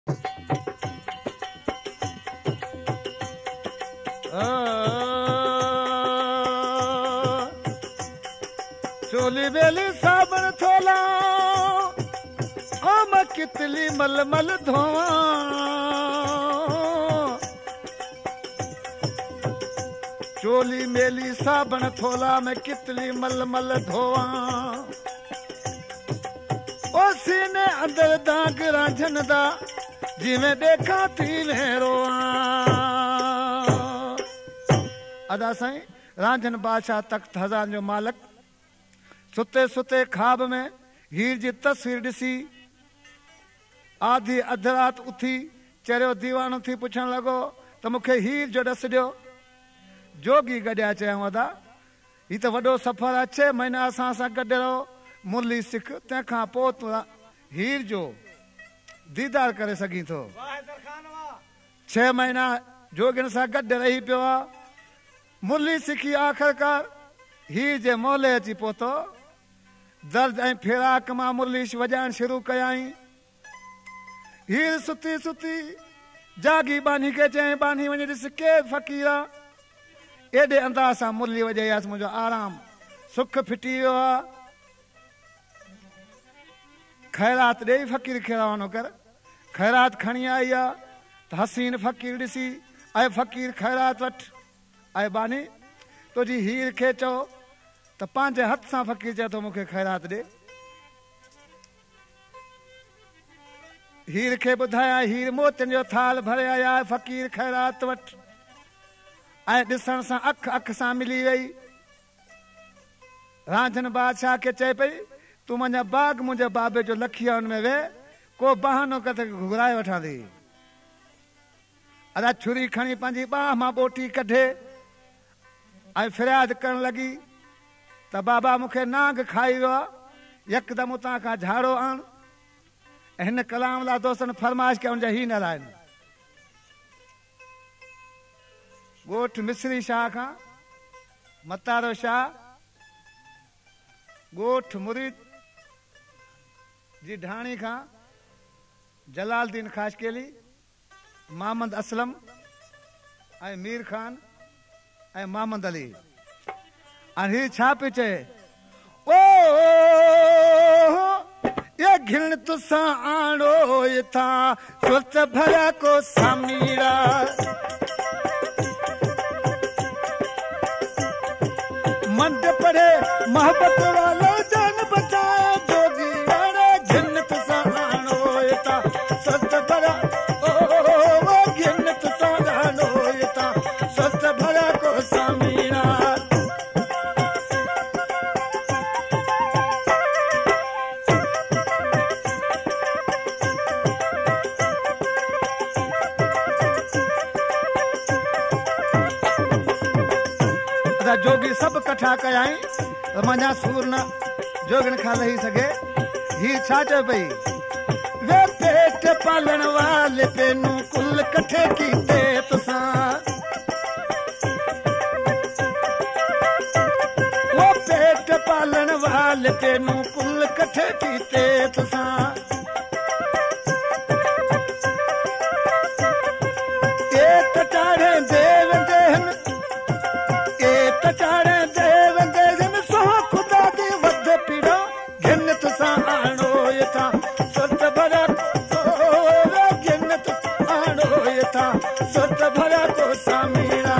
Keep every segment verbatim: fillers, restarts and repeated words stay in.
चोली बेली साबण थोला ओ मैं कितली मल मल धोवा चोली मेली साबण थोला मैं कितली मल मल धोवा ओ सीने अंदर दाग रांझन दा जिवें देखा थी में रोआ अदा साईं रांझन बादशाह तख्त हज़ार जो मालिक सुते सुते ख्वाब में हीर जी तस्वीर ॾिसी आधी अध रात उथी चरियो दीवानो थी पुछण लॻो त मूंखे हीर जो ॾस ॾियो जोगी गॾिया चयऊं अदा ही त वॾो सफ़र आहे छह महीना असां सां गॾु रहो मुरली सिख तंहिंखां पोइ तूं हीर जो दीदार करे सघीं थो छह महीना जोगिन सां गॾु रही पियो आहे मुरली सिखी आख़िरकार हीर जे मोले अची पहुतो दर्द ऐं फिराक मां मुरली वॼाइण शुरू कयाई हीर सुती सुती जागी बानी खे चयईं बानी वञी ॾिस केरु फ़क़ीर आहे एॾे अंदाज़ सां मुरली वॼाईसि मुंहिंजो आराम सुख फिटी वियो आहे ख़ैरात ॾेई फ़क़ीर खे रवानो कर ख़ैरात खणी आई आहे त हसीन फ़क़ीर ॾिसी ऐं फ़क़ीर ख़ैरात वठि ऐं बानी तुंहिंजी हीर खे चओ त पंहिंजे हथ सां फ़क़ीर चए थो मूंखे ख़ैरात ॾे हीर खे ॿुधाया हीर मोतियुनि जो थाल भरे आया फ़क़ीर ख़ैरात वठि ऐं ॾिसण सां अख अख सां मिली वई रांझन बादशाह खे चए पई तूं मुंहिंजा बाग मुंहिंजे बाबे जो लखी आहे हुन में वेह को बहानो कर त घुराए वठां थी अदा छुरी खणी पंहिंजी बाह मां ॿोटी कढे ऐं फ़रियाद करण लॻी त बाबा मूंखे नांग खाई वियो आहे यकदमि उतां खां झाड़ो आण ऐं हिन कलाम लाइ दोस्तनि फरमाइश कया हुनजा ही न आहिनि ॻोठ मिस्री शाह खां मतारो शाह ॻोठ मुरीद जी ढाणी खां जलालुद्दीन ख़ाशकेली मोहम्मद असलम ऐं मीर खान ऐं मोहम्मद अली ऐं हीउ छा पियो चए ओ ये घिण तुसां आणो था सुत भरिया को समीरा मंड पड़े मोहब्बत वालो जान बचाए जोगी वाले घिन तुसां आणो था सुत भरिया ओ घिन तुसां आणो था सुत भरिया को समीरा जोगी सब कठा कयाई मञा सूर न जोगन खां लही सघे ही छा चए पई वे पेट पालण वाले तेनू कुल कठे कीते तुसां वो पेट पालण वाले तेनू कुल कठे कीते तुसां ए कटाड़े देव देहन कटाड़े देव देवन सो खुदा दी वध पीड़ा घिन तुसां आणो था सुत भरा ओ घिन तुसां आणो था सुत भरा को समीरा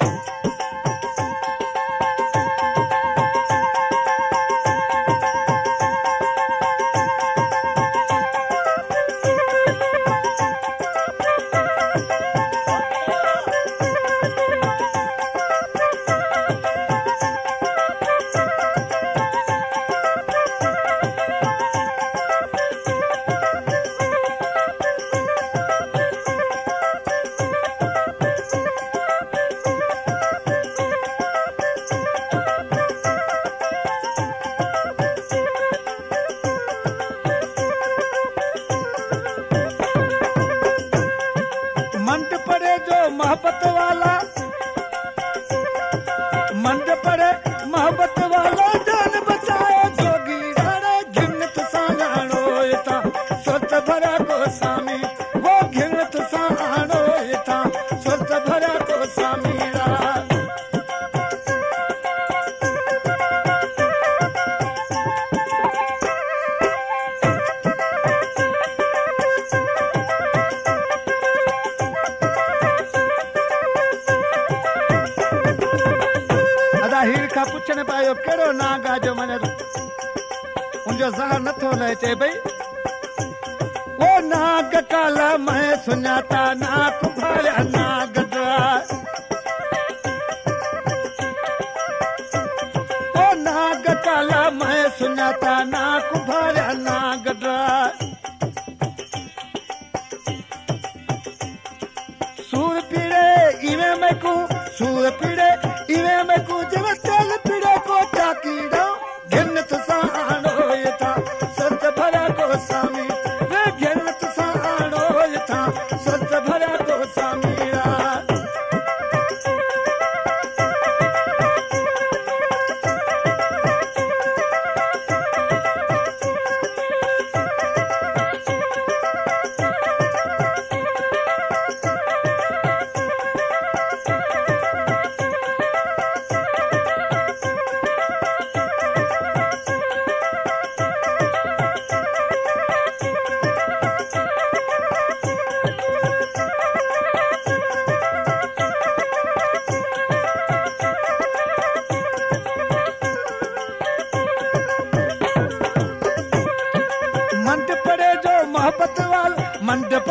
मंड पड़े जो मोहब्बत वाला मंड पड़े मोहब्बत वाला जान बचाए जोगी राणे घिन तुसां आणो था सुत भरा को सामी वो पुछण पायो कहिड़ो नाग आहे जो मने उनजो ज़हर नथो लहे। चए भई ओ नाग काला मैं सुञाता नाक भालिया नाग ड्राय। ओ नाग काला मैं सुञाता नाक भालिया नाग ड्राय। सूर पीड़े इवे में को सूर पीड़े इवे में को जब तेल पीड़े को चाकीड़ो गिनत साणो था सत भरा को स्वामी वे गिनत साणो था सत भरा को स्वामीरा। मंड